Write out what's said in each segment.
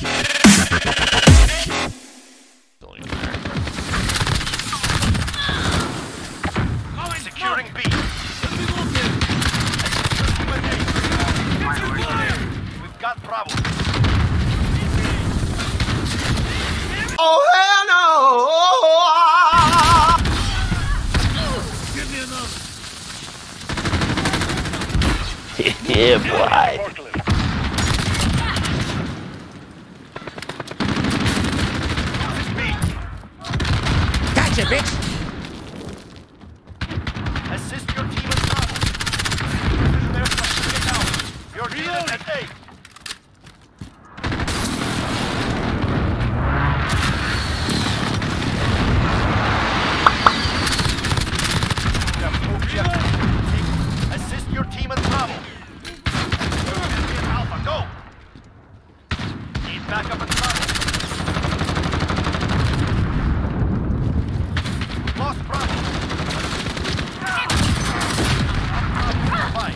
Securing B. We've got Bravo. Oh hell no! Give me another. Yeah, boy. Gotcha, bitch. Assist your team in trouble. Get down. Your team is at A. Assist your team in trouble. Alpha, go. Need backup in trouble. Lost Bravo. Fine.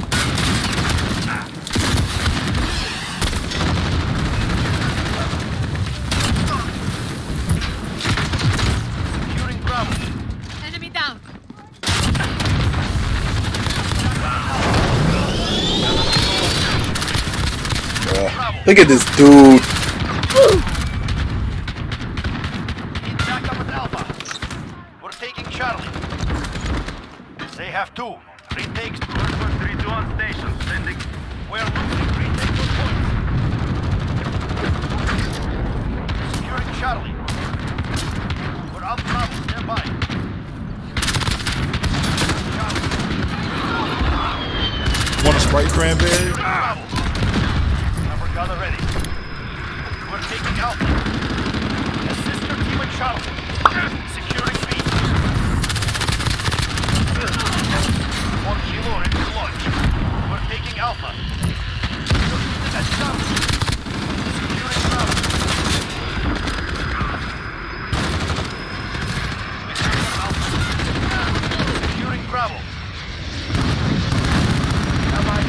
Securing Bravo. Enemy down. Look at this dude. Need backup at Alpha. We're taking Charlie. They have two. Retakes. 3-2 on station. Sending. We're losing. Retake those points. Securing Charlie. We're on Bravo. Stand by. Want a Sprite cranberry? Bravo. Number gunner ready. We're taking Alpha. Assist your team in Charlie. Securing B. 1 kilo ready to launch. We're taking Alpha. That's Charlie. Securing Bravo. Securing Bravo. Allied.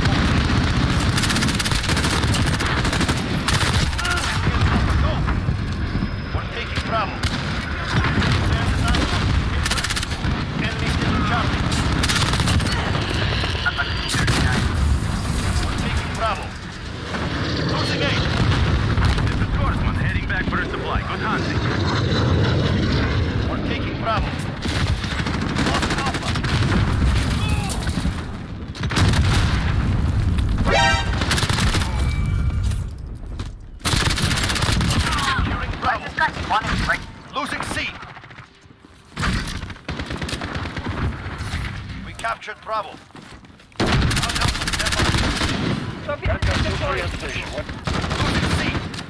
Go. We're taking Bravo. Enemy taking Charlie. We're taking Bravo. Losing A. This is Swordsman heading back for a supply. Good hunting. We're taking Bravo. Lost Alpha. Securing Bravo. Losing C. We captured Bravo. Losing C.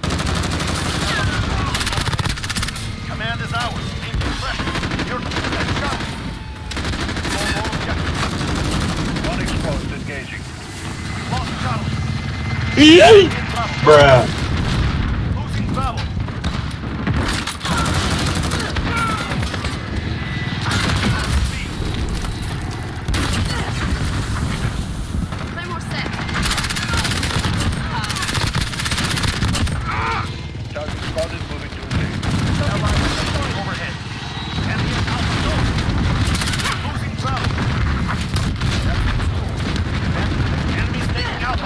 Command is ours. Aim for pressure. You're at Charlie. All objectives. One exposed. Engaging. Lost Charlie. Bruh. Losing Bravo. Claymore set. Target spotted. Moving to a base. Overhead. Enemy at Alpha. Go. Losing Bravo. Enemy's taking Alpha.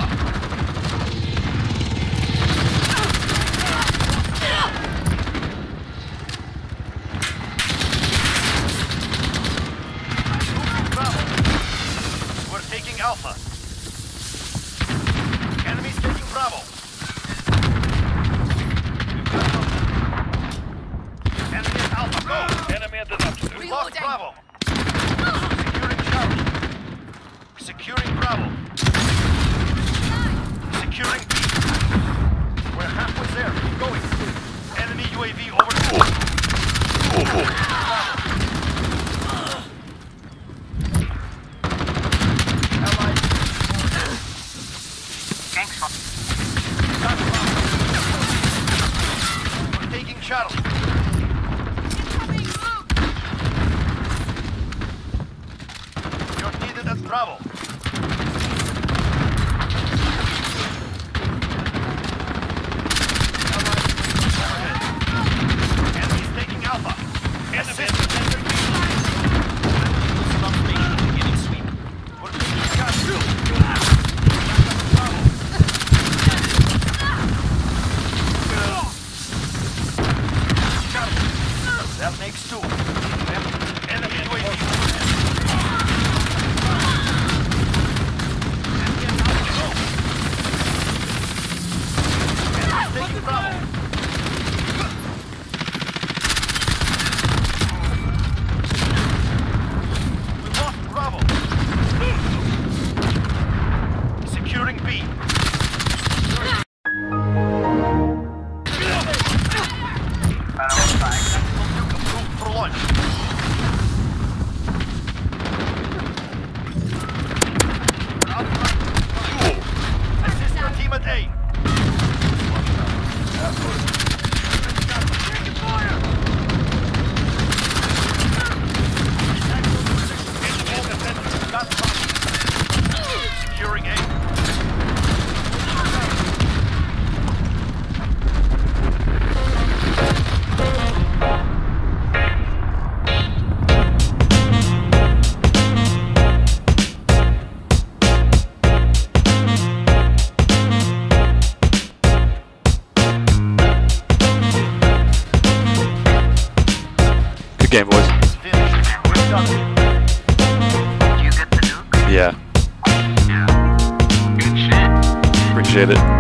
Bravo. We're taking Alpha. Enemy's taking Bravo. Enemy at Alpha, go! Enemy at the left. We lost Bravo. Securing Charlie. Securing Bravo. Securing B. We're halfway there. Keep going. Enemy UAV over. Bravo. Allied. Got Bravo. We're taking Charlie. You're needed at Bravo. launch. Assist your team at A. Securing A. Good game, boys. It's finished. We're done. Did you get the nuke? Yeah. Yeah. Good shit. Appreciate it.